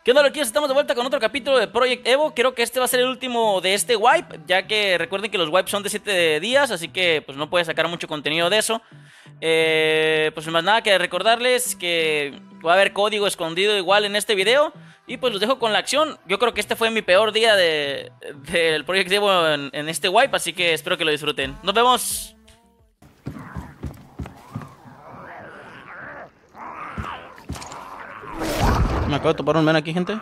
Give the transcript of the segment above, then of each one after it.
¿Qué onda, loquillos? Estamos de vuelta con otro capítulo de Project Evo. Creo que este va a ser el último de este wipe, ya que recuerden que los wipes son de 7 días, así que pues no puede sacar mucho contenido de eso. Pues más nada que recordarles que va a haber código escondido igual en este video. Y pues los dejo con la acción. Yo creo que este fue mi peor día del Project Evo en este wipe, así que espero que lo disfruten. ¡Nos vemos! Me acabo de topar un men aquí, gente.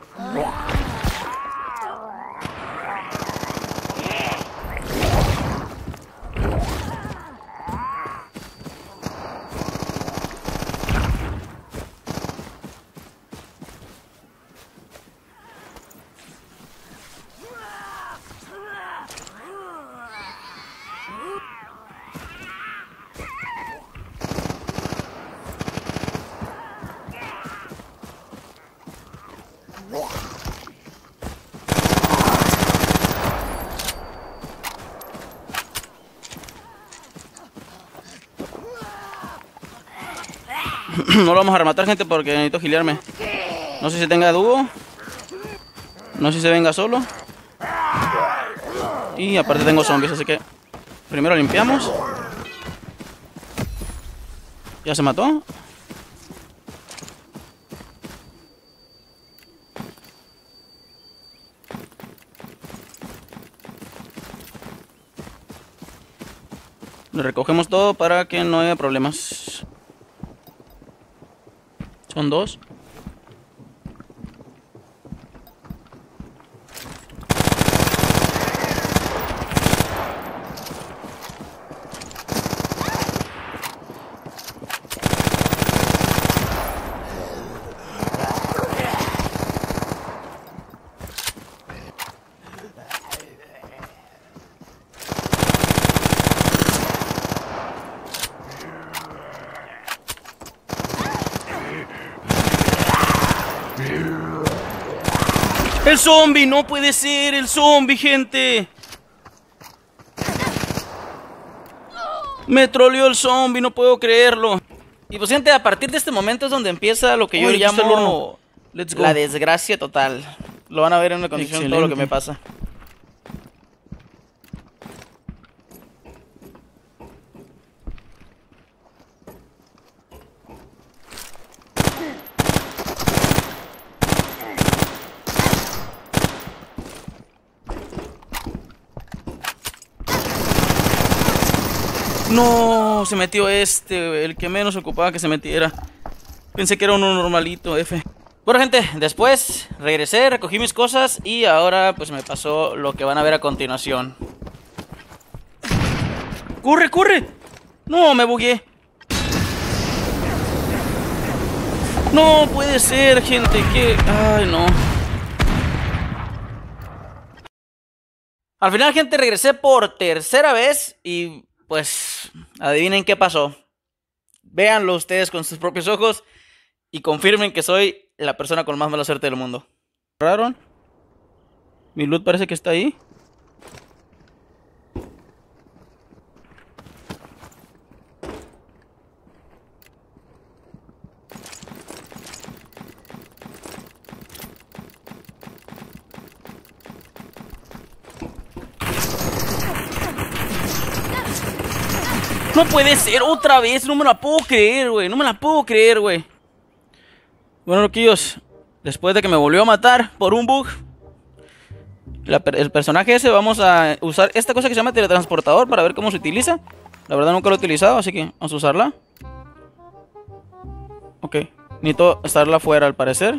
No lo vamos a rematar, gente, porque necesito gilearme. No sé si tenga dúo. No sé si se venga solo. Y aparte tengo zombies, así que primero limpiamos. Ya se mató. Le recogemos todo para que no haya problemas. Son dos. ¡El zombie! ¡No puede ser! ¡El zombie, gente! Me troleó el zombie, no puedo creerlo. Y pues, gente, a partir de este momento es donde empieza lo que yo llamo la desgracia total. Lo van a ver en una condición. Excelente. Todo lo que me pasa. No, se metió el que menos ocupaba que se metiera. Pensé que era uno normalito, F. Bueno, gente, después regresé, recogí mis cosas y ahora pues me pasó lo que van a ver a continuación. ¡Corre, corre! No, me bugué. No puede ser, gente, que... Ay, no. Al final, gente, regresé por tercera vez y pues adivinen qué pasó. Véanlo ustedes con sus propios ojos y confirmen que soy la persona con más mala suerte del mundo. ¿Raro? Mi loot parece que está ahí. No puede ser, otra vez, no me la puedo creer, güey. No me la puedo creer, güey. Bueno, loquillos, después de que me volvió a matar por un bug, el personaje ese, vamos a usar esta cosa que se llama teletransportador para ver cómo se utiliza. La verdad nunca lo he utilizado, así que vamos a usarla. Ok, necesito estarla afuera al parecer.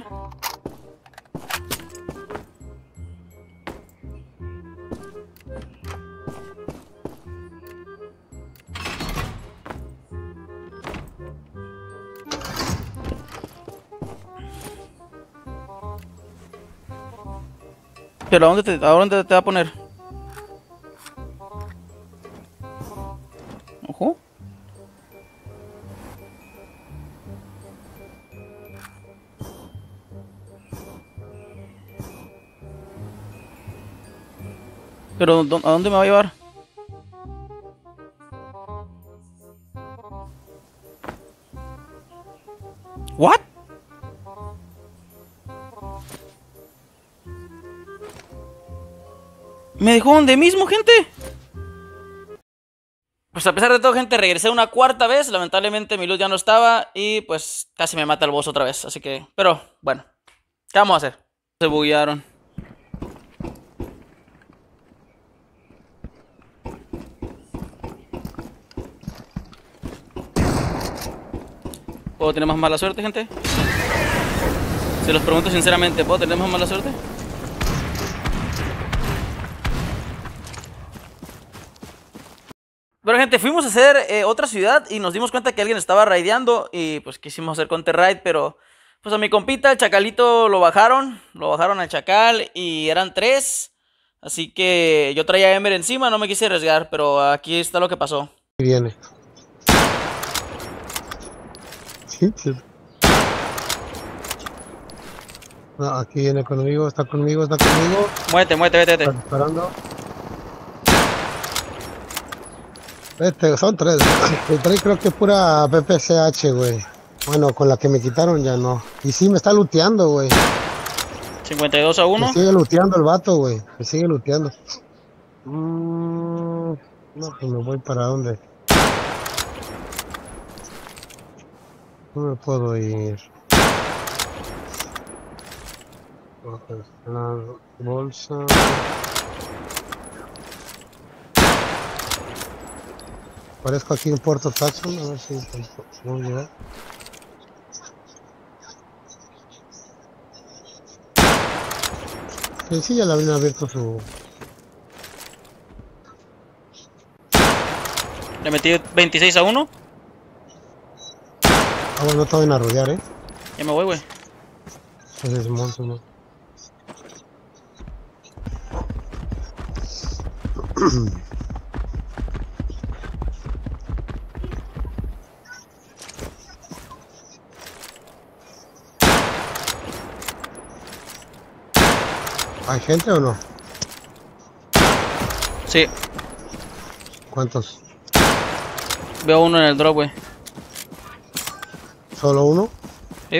Pero ¿a dónde te va a poner? Ojo. Pero ¿a dónde me va a llevar? ¿What? Me dejó donde mismo, gente. Pues a pesar de todo, gente, regresé una cuarta vez. Lamentablemente mi luz ya no estaba y pues casi me mata el boss otra vez. Así que, pero bueno, ¿qué vamos a hacer? Se buguearon. ¿Puedo tener más mala suerte, gente? Se los pregunto sinceramente, ¿puedo tener más mala suerte? Pero gente, fuimos a hacer otra ciudad y nos dimos cuenta que alguien estaba raideando y pues quisimos hacer counter raid, pero pues a mi compita, el chacalito, lo bajaron al chacal y eran 3. Así que yo traía a Emer encima, no me quise arriesgar, pero aquí está lo que pasó. Viene. Sí, sí. No, aquí viene conmigo, está conmigo, está conmigo. Muévete, muévete, vete. Está disparando. Vete, son 3. El 3 creo que es pura PPCH, güey. Bueno, con la que me quitaron ya no. Y sí, me está looteando, güey. 52-1. Me sigue looteando el vato, güey. Me sigue looteando. No, pues me voy para dónde. No me puedo ir. La bolsa. Aparezco aquí en Puerto Jackson, a ver si puedo llegar. Sí, ya le habían abierto su... Le metí 26-1. Ah, bueno, no te van a rodear, Ya me voy, güey. Ese es monstruo, ¿no? ¿Hay gente o no? Sí. ¿Cuántos? Veo uno en el drop, güey. ¿Solo uno? Sí.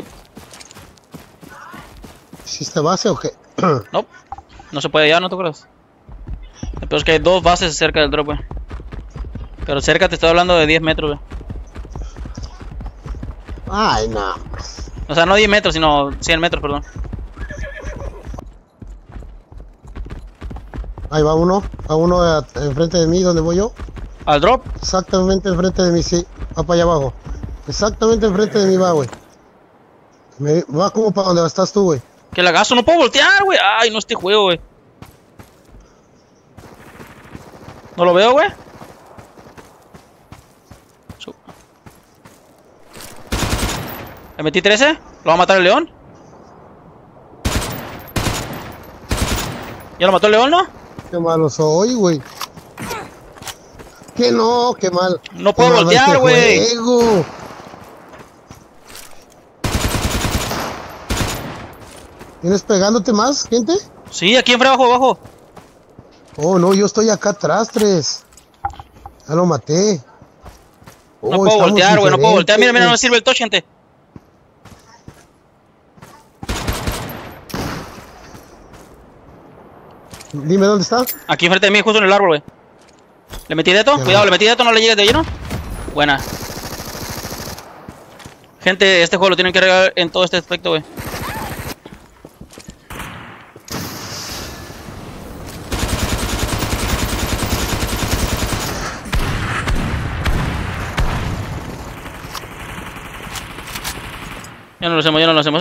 ¿Hiciste base o qué? No, no se puede ya, ¿no te acuerdas? El peor es que hay 2 bases cerca del drop, güey. Pero cerca te estoy hablando de 10 metros, güey. Ay, no. O sea, no 10 metros, sino 100 metros, perdón. Ahí va uno enfrente de mí, donde voy yo. ¿Al drop? Exactamente enfrente de mí, sí. Va para allá abajo. Exactamente enfrente de mí va, güey. Va como para donde estás tú, güey. Que lagazo, no puedo voltear, güey. Ay, no este juego, güey. ¿No lo veo, güey? Le metí 13. ¿Lo va a matar el león? ¿Ya lo mató el león, no? Qué malo soy, güey. Que no, qué mal. No puedo voltear, güey. ¿Tienes pegándote más, gente? Sí, aquí enfrente, abajo. Oh, no, yo estoy acá atrás, 3. Ya lo maté. No puedo voltear, güey, no puedo voltear. Mira, no me sirve el touch, gente. Dime dónde está. Aquí enfrente de mí, justo en el árbol, güey. Le metí deto, cuidado, le metí deto, no le llegues de lleno. Buena. Gente, este juego lo tienen que regalar en todo este aspecto, güey. Ya no lo hacemos,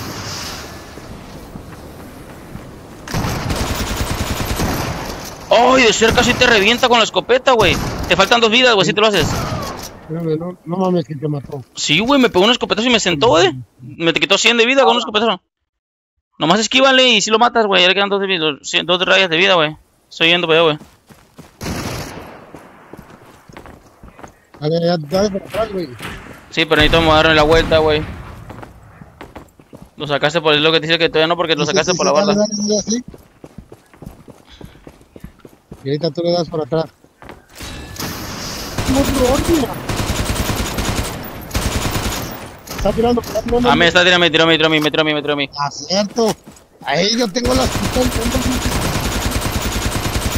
¡Ay! De cerca sí te revienta con la escopeta, güey. Te faltan 2 vidas, güey, si te lo haces. No mames, que te mató. Sí, güey, me pegó un escopetazo y me sentó, güey. Me te quitó 100 de vida con un escopetazo. Nomás esquívale y si lo matas, güey. Ya le quedan 2 rayas de vida, güey. Estoy yendo para allá, güey. A ver, ya dale para atrás, güey. Sí, pero necesito darle la vuelta, güey. Lo sacaste por lo que te dice que todavía no, porque lo sacaste por la barda. Dale, y ahorita tú le das para atrás. Está tirando. Ah, me está tirando, me tiró a mí. Ah, cierto. Ahí yo tengo las pistolas.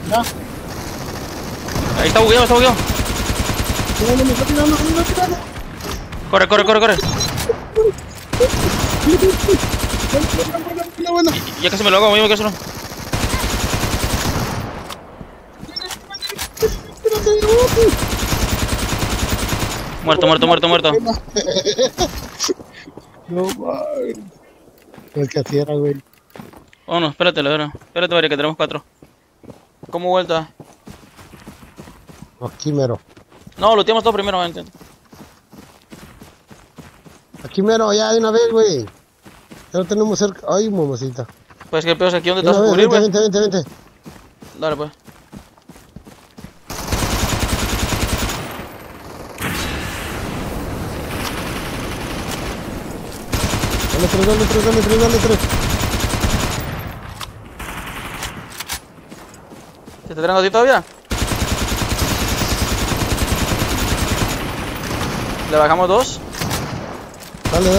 Ya. Ahí está bugueado, está bugueado. No, me está tirando, me está tirando. Corre, corre, corre, corre. Bueno. Ya casi me lo hago, amigo, que eso no. Muerto, muerto, muerto, muerto. No, mames. El que así era, güey. Oh, no, espérate, espérate, María, que tenemos 4. ¿Cómo vuelta? Aquí mero. No, lo tenemos todo primero, gente. Aquí mero, ya de una vez, güey. Ya lo tenemos cerca. Ay, mamacita. Pues que peor es aquí donde te De vas a una cubrir, vez, güey. vente. Dale, pues. Dale tres. ¿Te está tirando a ti todavía? Le bajamos 2. Dale.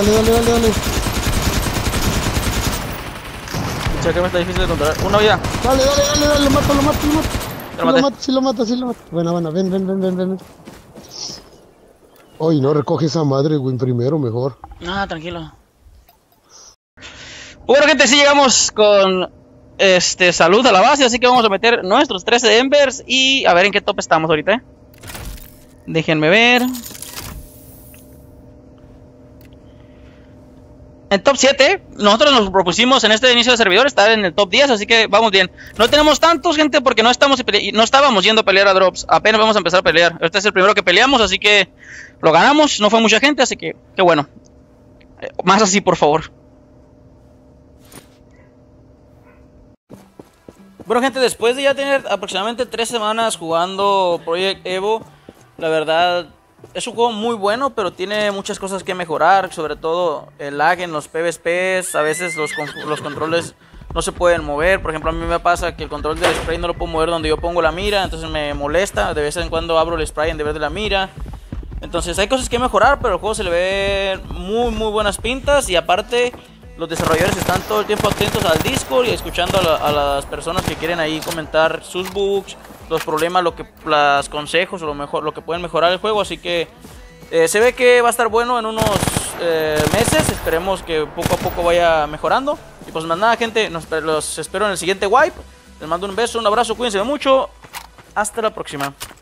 Cheque, me está difícil de controlar. Una vida. Dale, lo mato. Lo maté. Sí lo mato. Bueno, ven. Ay, no recoge esa madre, güey, primero, mejor. Ah, tranquilo. Bueno, gente, sí llegamos con salud a la base, así que vamos a meter nuestros 13 Embers y a ver en qué top estamos ahorita, ¿eh? Déjenme ver. En top 7, nosotros nos propusimos en este inicio de servidor estar en el top 10, así que vamos bien. No tenemos tantos, gente, porque no estábamos yendo a pelear a drops. Apenas vamos a empezar a pelear. Este es el primero que peleamos, así que lo ganamos. No fue mucha gente, así que qué bueno. Más así, por favor. Bueno, gente, después de ya tener aproximadamente 3 semanas jugando Project Evo, la verdad es un juego muy bueno, pero tiene muchas cosas que mejorar, sobre todo el lag en los PvPs. A veces los controles no se pueden mover. Por ejemplo, a mí me pasa que el control del spray no lo puedo mover donde yo pongo la mira, entonces me molesta. De vez en cuando abro el spray en vez de la mira. Entonces hay cosas que mejorar, pero el juego se le ve muy buenas pintas. Y aparte, los desarrolladores están todo el tiempo atentos al Discord y escuchando a las personas que quieren ahí comentar sus bugs, los problemas, los consejos o lo que pueden mejorar el juego. Así que se ve que va a estar bueno en unos meses. Esperemos que poco a poco vaya mejorando. Y pues más nada, gente, los espero en el siguiente wipe. Les mando un beso, un abrazo, cuídense mucho. Hasta la próxima.